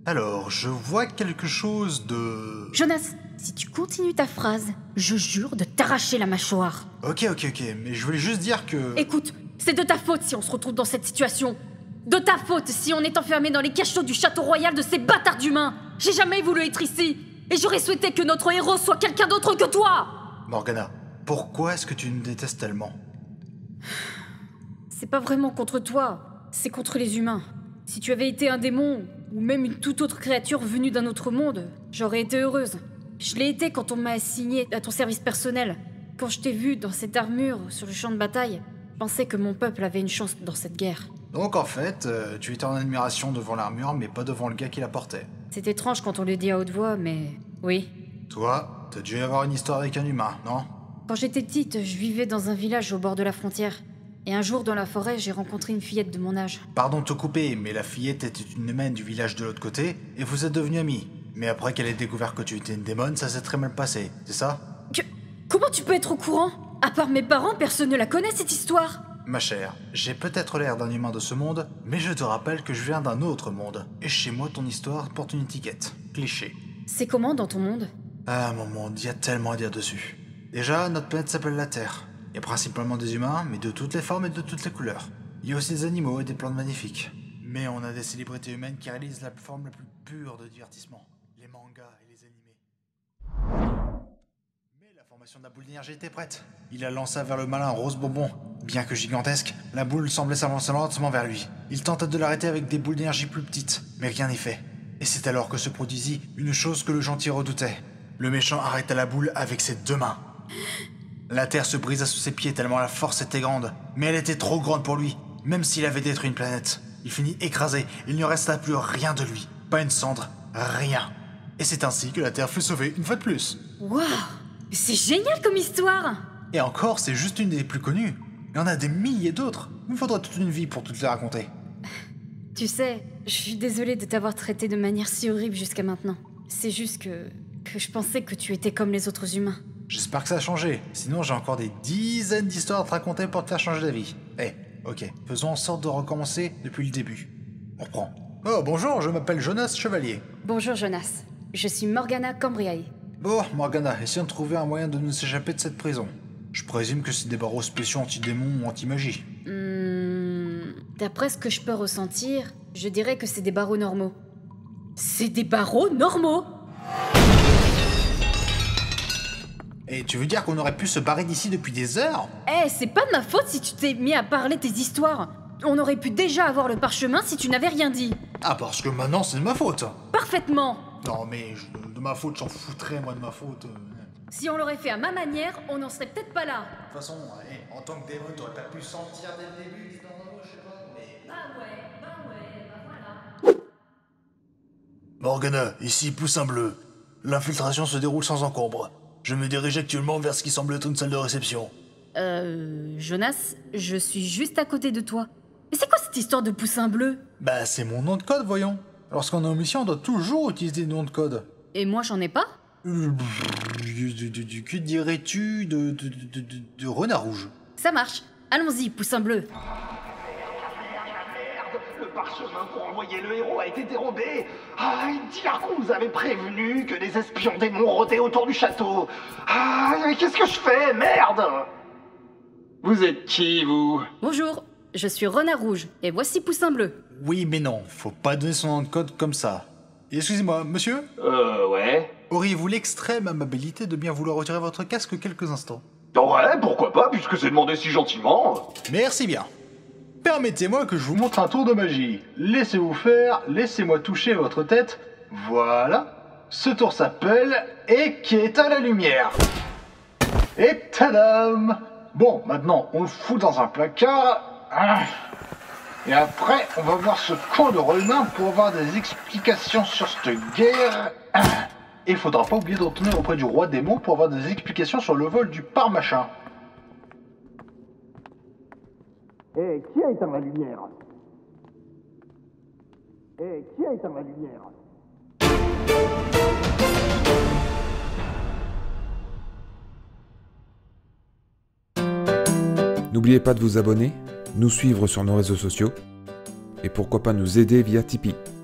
Alors, je vois quelque chose de... Jonas, si tu continues ta phrase, je jure de t'arracher la mâchoire. Ok, mais je voulais juste dire que... Écoute, c'est de ta faute si on se retrouve dans cette situation. De ta faute si on est enfermé dans les cachots du château royal de ces bâtards d'humains. J'ai jamais voulu être ici. Et j'aurais souhaité que notre héros soit quelqu'un d'autre que toi. Morgana, pourquoi est-ce que tu nous détestes tellement? C'est pas vraiment contre toi, c'est contre les humains. Si tu avais été un démon, ou même une toute autre créature venue d'un autre monde, j'aurais été heureuse. Je l'ai été quand on m'a assigné à ton service personnel. Quand je t'ai vu dans cette armure sur le champ de bataille, je pensais que mon peuple avait une chance dans cette guerre. Donc en fait, tu étais en admiration devant l'armure, mais pas devant le gars qui la portait. C'est étrange quand on le dit à haute voix, mais oui. Toi, t'as dû avoir une histoire avec un humain, non? Quand j'étais petite, je vivais dans un village au bord de la frontière. Et un jour, dans la forêt, j'ai rencontré une fillette de mon âge. Pardon de te couper, mais la fillette était une humaine du village de l'autre côté, et vous êtes devenus amis. Mais après qu'elle ait découvert que tu étais une démone, ça s'est très mal passé, c'est ça? Comment tu peux être au courant? À part mes parents, personne ne la connaît, cette histoire. Ma chère, j'ai peut-être l'air d'un humain de ce monde, mais je te rappelle que je viens d'un autre monde. Et chez moi, ton histoire porte une étiquette. Cliché. C'est comment dans ton monde? Ah, mon monde, il y a tellement à dire dessus. Déjà, notre planète s'appelle la Terre. Il y a principalement des humains, mais de toutes les formes et de toutes les couleurs. Il y a aussi des animaux et des plantes magnifiques. Mais on a des célébrités humaines qui réalisent la forme la plus pure de divertissement. Les mangas et les animés. Mais la formation de la boule d'énergie était prête. Il la lança vers le malin rose bonbon. Bien que gigantesque, la boule semblait s'avancer lentement vers lui. Il tenta de l'arrêter avec des boules d'énergie plus petites, mais rien n'y fait. Et c'est alors que se produisit une chose que le gentil redoutait. Le méchant arrêta la boule avec ses deux mains. La terre se brisa sous ses pieds tellement la force était grande, mais elle était trop grande pour lui, même s'il avait détruit une planète. Il finit écrasé, il ne resta plus rien de lui, pas une cendre, rien. Et c'est ainsi que la Terre fut sauvée une fois de plus. Waouh! C'est génial comme histoire! Et encore, c'est juste une des plus connues. Il y en a des milliers d'autres. Il me faudra toute une vie pour toutes les raconter. Tu sais, je suis désolée de t'avoir traité de manière si horrible jusqu'à maintenant. C'est juste que je pensais que tu étais comme les autres humains. J'espère que ça a changé, sinon j'ai encore des dizaines d'histoires à te raconter pour te faire changer d'avis. Ok, faisons en sorte de recommencer depuis le début. On reprend. Oh, bonjour, je m'appelle Jonas Chevalier. Bonjour Jonas, je suis Morgana Cambriae. Bon, Morgana, essayons de trouver un moyen de nous échapper de cette prison. Je présume que c'est des barreaux spéciaux anti-démons ou anti-magie. D'après ce que je peux ressentir, je dirais que c'est des barreaux normaux. C'est des barreaux normaux? Et tu veux dire qu'on aurait pu se barrer d'ici depuis des heures? C'est pas de ma faute si tu t'es mis à parler tes histoires. On aurait pu déjà avoir le parchemin si tu n'avais rien dit. Ah, parce que maintenant c'est de ma faute. Parfaitement. Non mais, de ma faute, j'en foutrais moi de ma faute. Si on l'aurait fait à ma manière, on n'en serait peut-être pas là. De toute façon, en tant que démon, t'aurais pas pu sentir dès le début l'histoire d'un je sais pas, mais... Voilà. Morgana, ici Poussin Bleu. L'infiltration se déroule sans encombre. Je me dirige actuellement vers ce qui semble être une salle de réception. Jonas, je suis juste à côté de toi. Mais c'est quoi cette histoire de poussin bleu? Bah, c'est mon nom de code, voyons. Lorsqu'on est en mission, on doit toujours utiliser le nom de code. Et moi, j'en ai pas? Que dirais-tu de renard rouge? Ça marche. Allons-y, poussin bleu. Le parchemin pour envoyer le héros a été dérobé. Ah, Diarco nous avait prévenu que des espions démons rôdaient autour du château. Ah, mais qu'est-ce que je fais? Merde! Vous êtes qui, vous? Bonjour, je suis renard rouge, et voici poussin bleu. Oui, mais non, faut pas donner son nom de code comme ça. Excusez-moi, monsieur? Ouais. Auriez-vous l'extrême amabilité de bien vouloir retirer votre casque quelques instants? Ouais, pourquoi pas, puisque c'est demandé si gentiment. Merci bien. Permettez-moi que je vous montre un tour de magie. Laissez-vous faire, laissez-moi toucher votre tête. Voilà. Ce tour s'appelle Équêta la lumière. Et tadam! Bon, maintenant, on le fout dans un placard. Et après, on va voir ce con de Romain pour avoir des explications sur cette guerre. Et il faudra pas oublier de retourner auprès du roi démon pour avoir des explications sur le vol du parmachin. Qui a éteint la lumière? Qui a éteint la lumière? N'oubliez pas de vous abonner, nous suivre sur nos réseaux sociaux et pourquoi pas nous aider via Tipeee.